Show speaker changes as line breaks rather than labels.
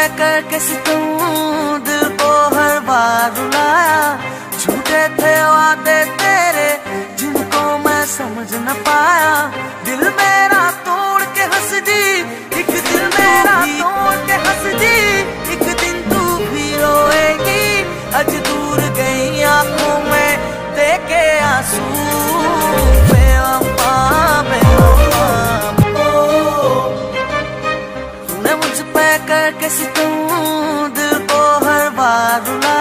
करके सितूं दिल को हर बार रुलाया। झूठे थे वादे तेरे जिनको मैं समझ न पाया। दिल मेरा तोड़ के हंस दी, एक दिल मेरा तोड़ के हंस दी। एक दिन तू भी रोएगी, आज दूर गई आंखों में देखे आंसू। बेवफा बेवफा तूने मुझ पे करके सितूं दिल को हर बार रुला।